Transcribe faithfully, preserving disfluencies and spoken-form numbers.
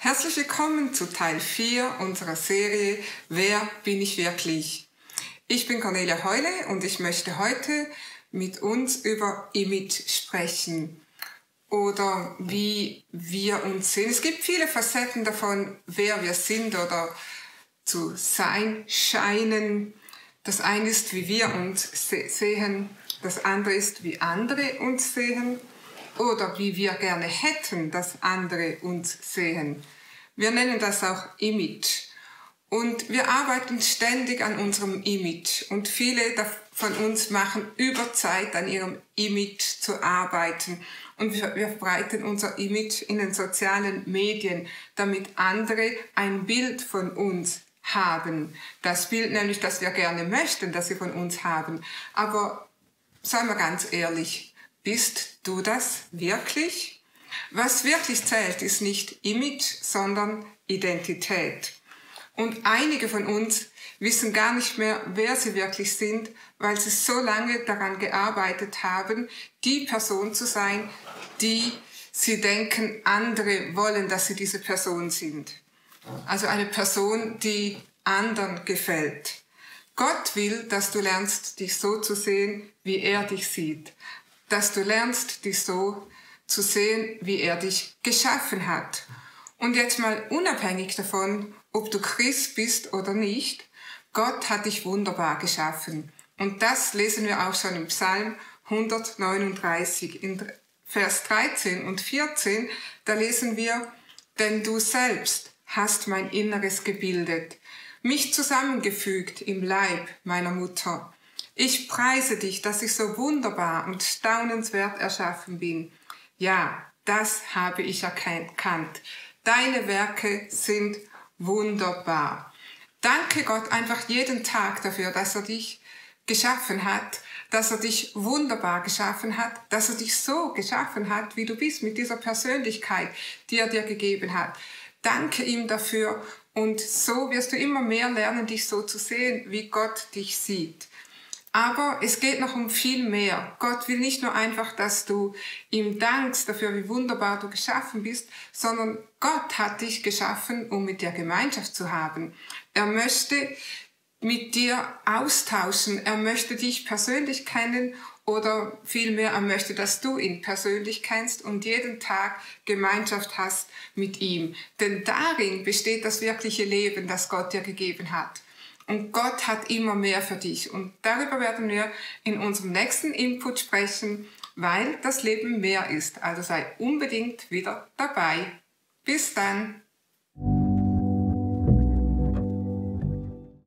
Herzlich willkommen zu Teil vier unserer Serie Wer bin ich wirklich? Ich bin Cornelia Heule und ich möchte heute mit uns über Image sprechen oder wie wir uns sehen. Es gibt viele Facetten davon, wer wir sind oder zu sein scheinen. Das eine ist, wie wir uns sehen, das andere ist, wie andere uns sehen oder wie wir gerne hätten, dass andere uns sehen. Wir nennen das auch Image. Und wir arbeiten ständig an unserem Image. Und viele von uns machen über Zeit an ihrem Image zu arbeiten. Und wir, wir verbreiten unser Image in den sozialen Medien, damit andere ein Bild von uns haben. Das Bild nämlich, das wir gerne möchten, dass sie von uns haben. Aber seien wir ganz ehrlich, bist du das wirklich? Was wirklich zählt, ist nicht Image, sondern Identität. Und einige von uns wissen gar nicht mehr, wer sie wirklich sind, weil sie so lange daran gearbeitet haben, die Person zu sein, die sie denken, andere wollen, dass sie diese Person sind. Also eine Person, die anderen gefällt. Gott will, dass du lernst, dich so zu sehen, wie er dich sieht. Dass du lernst, dich so zu sehen, wie er dich geschaffen hat. Und jetzt mal unabhängig davon, ob du Christ bist oder nicht, Gott hat dich wunderbar geschaffen. Und das lesen wir auch schon im Psalm hundertneununddreißig, in Vers dreizehn und vierzehn, da lesen wir, denn du selbst hast mein Inneres gebildet, mich zusammengefügt im Leib meiner Mutter. Ich preise dich, dass ich so wunderbar und staunenswert erschaffen bin. Ja, das habe ich erkannt. Deine Werke sind wunderbar. Danke Gott einfach jeden Tag dafür, dass er dich geschaffen hat, dass er dich wunderbar geschaffen hat, dass er dich so geschaffen hat, wie du bist, mit dieser Persönlichkeit, die er dir gegeben hat. Danke ihm dafür und so wirst du immer mehr lernen, dich so zu sehen, wie Gott dich sieht. Aber es geht noch um viel mehr. Gott will nicht nur einfach, dass du ihm dankst dafür, wie wunderbar du geschaffen bist, sondern Gott hat dich geschaffen, um mit dir Gemeinschaft zu haben. Er möchte mit dir austauschen. Er möchte dich persönlich kennen oder vielmehr, er möchte, dass du ihn persönlich kennst und jeden Tag Gemeinschaft hast mit ihm. Denn darin besteht das wirkliche Leben, das Gott dir gegeben hat. Und Gott hat immer mehr für dich. Und darüber werden wir in unserem nächsten Input sprechen, weil das Leben mehr ist. Also sei unbedingt wieder dabei. Bis dann.